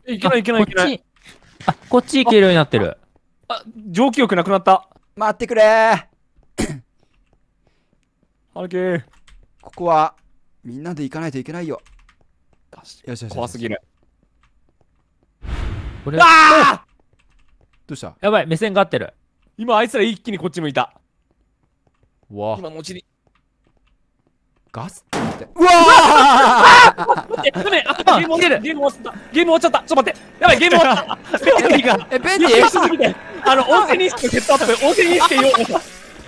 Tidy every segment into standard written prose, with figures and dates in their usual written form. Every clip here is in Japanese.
いけないいけないいけない。 こっち行けるようになってる。 あ、蒸気力なくなった。 待ってくれー。 はるけー。 ここはみんなで行かないといけないよ。よしよしよし。 怖すぎる。 これ、 ああどうした？ やばい、目線が合ってる。 今あいつら一気にこっち向いた。 わ今のうちに。 ガスってうわ待って、ダメ。あ、ゲーム終わった。ゲーム終わった。ゲーム終わっちゃった。ちょっと待って。やばい、ゲーム終わった。ベンティが。 ーベンティ優しすぎて。温泉にしてセットアップ。温泉にしてようこそ。 ベンテ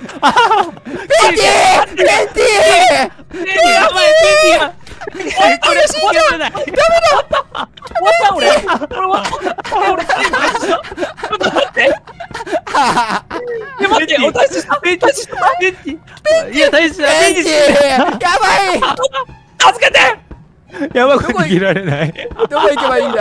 ィベンティベンティやばい、ベンティが。これ死んじゃう。ダメだ。終わった俺。俺ちょっと待って。いや待って、お大事した。ベンティ。いや大事だ。 ベンティやばい。 助けて。 やばく逃げられない。 どこ行けばいいんだ。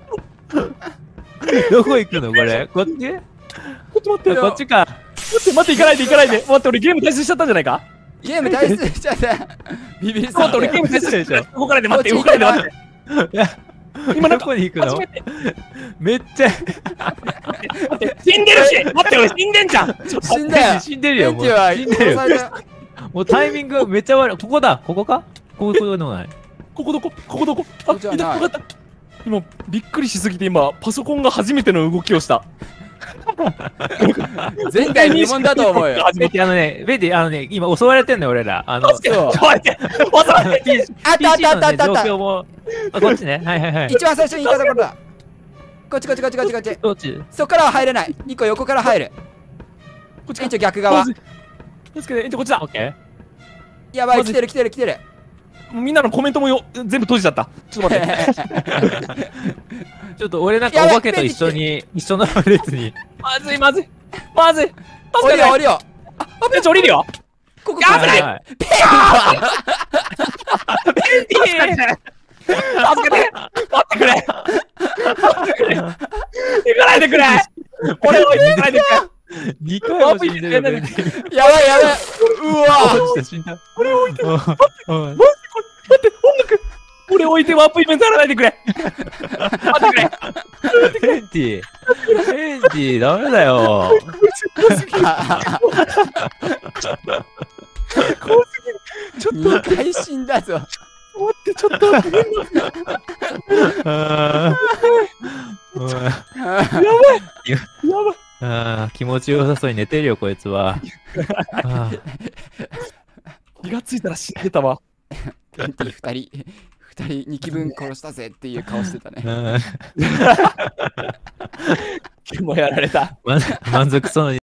どこ行くのこれこっちちょっと待って。 こっちか。 待って行かないで行かないで。待って俺ゲーム退出しちゃったんじゃないか。 ゲーム退出しちゃった。ビビりすぎ待って俺ゲーム退出でしょ。 動かないで待って動かないで待って。今なんかどこに行くの初めてめっちゃ待って死んでるし。待って俺死んでんじゃん。 死んだよ。 死んでるよ。もうベンティは死んでるよ。 殺された。 もうタイミングめっちゃ悪い。ここだ。ここかここでもない。 ここどこここどこ。あ、いた。 じゃない分かった。今びっくりしすぎて今パソコンが初めての動きをした。 前代未聞だと思うよ。 初めて。 ベンティ、今襲われてんのよ、俺ら。 助けて。ちょっと待って。わざわざ。 あったあったあったあったあった。 状況も、こっちね。はいはいはい。 一番最初に言ったところだ。こっちこっちこっちこっちこっち。 どっちそこからは入れない。2個横から入る。 こっち園長逆側。 助けて。園長こっちだ。 オッケやばい、来てる来てる来てる。 みんなのコメントも全部閉じちゃった。ちょっと待って。 ー。ちょっと俺なんかお化けと一緒の列に。 まずいまずい。まずい。 降りよう降りよう。 園長降りるよ。 ここやばいはいベンティ助けて。待ってくれ。待ってくれ。行かないでくれ。俺を行かないでくれ。 2回も死んでるよ、ベンティ。 やばいやばい。うわ落ちた、死んだ。 俺を置いて。 うん待って音楽。俺を置いてワープイベントやらないでくれ。待ってくれ。 ベンティ。ベンティ、ダメだよ。 2回死んだぞ。 待ってちょっと待って。 あーやばい。 気持ちよさそうに寝てるよ、こいつは。あー気がついたら死んでたわ。 ベンティ2人2機分殺したぜっていう顔してたね。 うんもうやられた。 満足そうに